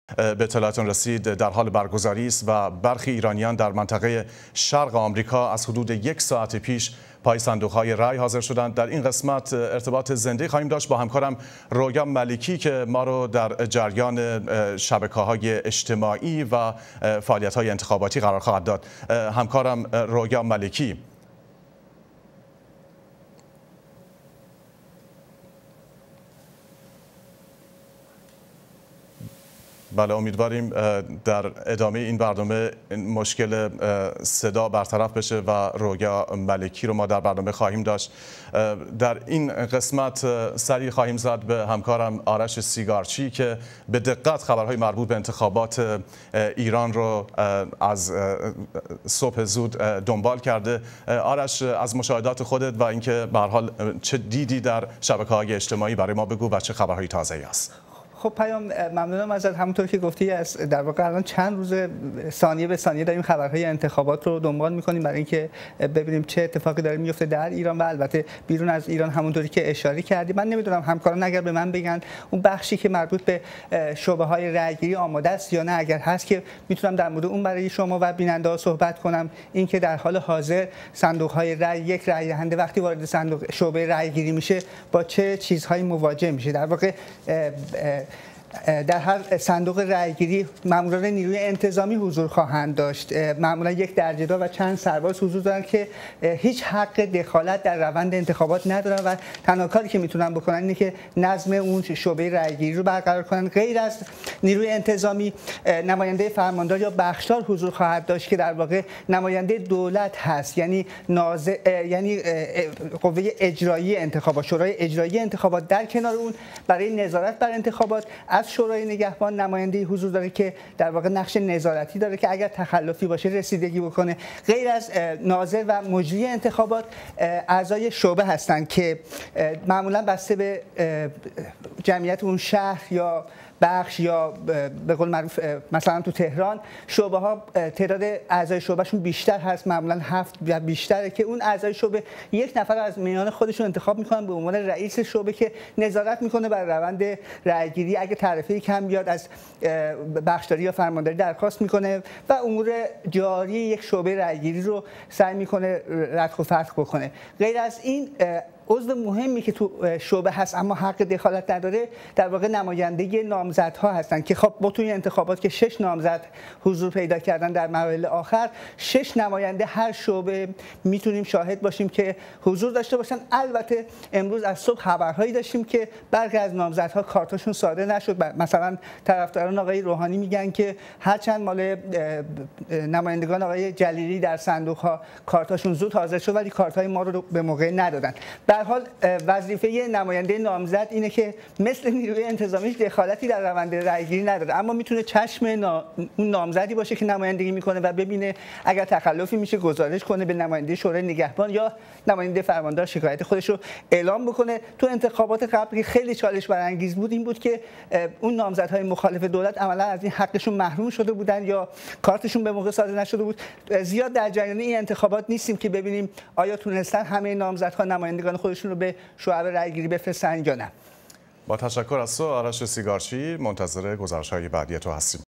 به اطلاعاتون رسید در حال برگزاری است و برخی ایرانیان در منطقه شرق آمریکا از حدود 1 ساعت پیش پای صندوق‌های رای حاضر شدند. در این قسمت ارتباط زنده خواهیم داشت با همکارم رویا ملکی که ما رو در جریان شبکه‌های اجتماعی و فعالیت‌های انتخاباتی قرار خواهد داد. همکارم رویا ملکی. بله، امیدواریم در ادامه این برنامه مشکل صدا برطرف بشه و رویا ملکی رو ما در برنامه خواهیم داشت. در این قسمت سری خواهیم زد به همکارم آرش سیگارچی که به دقت خبرهای مربوط به انتخابات ایران رو از صبح زود دنبال کرده. آرش، از مشاهدات خودت و اینکه به هر حال چه دیدی در شبکه‌های اجتماعی برای ما بگو و چه خبرهای تازه‌ای هست. خب پیام، ممنونم ازت. همونطور که گفتی از در واقع الان چند روز ثانیه به ثانیه داریم خبرهای انتخابات رو دنبال می‌کنیم برای اینکه ببینیم چه اتفاقی داره میفته در ایران و البته بیرون از ایران. همونطوری که اشاره کردی، من نمیدونم همکاران اگر به من بگن اون بخشی که مربوط به شعبه‌های رأیگیری آماده است یا نه، اگر هست که میتونم در مورد اون برای شما و بیننده‌ها صحبت کنم. اینکه در حال حاضر صندوق‌های رأی، یک رأی دهنده وقتی وارد صندوق شعبه رأیگیری میشه با چه چیزهایی مواجه میشه. در واقع در هر صندوق رأیگیری ماموران نیروی انتظامی حضور خواهند داشت. معمولا 1 درجه‌دار و چند سرباز حضور دارند که هیچ حق دخالت در روند انتخابات ندارن و تنها کاری که میتونن بکنن اینه که نظم اون شعبه رأیگیری رو برقرار کنن. غیر از نیروی انتظامی، نماینده فرماندار یا بخشدار حضور خواهد داشت که در واقع نماینده دولت هست، یعنی یعنی قوه اجرایی انتخابات، شورای اجرایی انتخابات. در کنار اون برای نظارت بر انتخابات از شورای نگهبان نماینده حضور داره که در واقع نقش نظارتی داره که اگر تخلفی باشه رسیدگی بکنه. غیر از ناظر و مجری انتخابات، اعضای شعبه هستند که معمولا بسته به جمعیت اون شهر یا بخش یا به قول معروف مثلا تو تهران شعبه ها تعداد اعضای شعبهشون بیشتر هست، معمولا 7 یا بیشتره، که اون اعضای شعبه 1 نفر از میان خودشون انتخاب میکنن به عنوان رئیس شعبه که نظارت میکنه بر روند رأیگیری. اگه تعرفه کم بیاد از بخشداری یا فرمانداری درخواست میکنه و امور جاری یک شعبه رأیگیری رو سعی میکنه ردخ و فتق بکنه. غیر از این عضو مهمی که تو شعبه هست اما حق دخالت نداره در واقع نماینده نامزدها هستن که خب با توی انتخابات که 6 نامزد حضور پیدا کردن در مراحل آخر، 6 نماینده هر شعبه میتونیم شاهد باشیم که حضور داشته باشن. البته امروز از صبح خبرهایی داشتیم که برخی از نامزدها کارتاشون صادر نشد. مثلا طرفداران آقای روحانی میگن که هرچند مال نمایندگان آقای جلیلی در صندوق ها کارتاشون زود حاضر شد ولی کارتای ما رو به موقع ندادن. در حال وظیفه نماینده نامزد اینه که مثل نیروی انتظامی دخالتی در روند رأیگیری نداره، اما میتونه چشم اون نامزدی باشه که نمایندگی میکنه و ببینه اگر تخلفی میشه گزارش کنه به نماینده شورای نگهبان یا نماینده فرماندار شکایت خودش رو اعلام بکنه. تو انتخابات قبلی خیلی چالش برانگیز بود این بود که اون نامزدهای مخالف دولت عملا از این حقشون محروم شده بودن یا کارتشون به موقع صادر نشده بود. زیاد در جریان این انتخابات نیستیم که ببینیم آیا تونستن همه نامزدها نمایندگان خودشون رو به شعب رأیگیری بفرستن یا نه. با تشکر از تو آرش سیگارچی، منتظر گزارش‌های بعدی تو هستیم.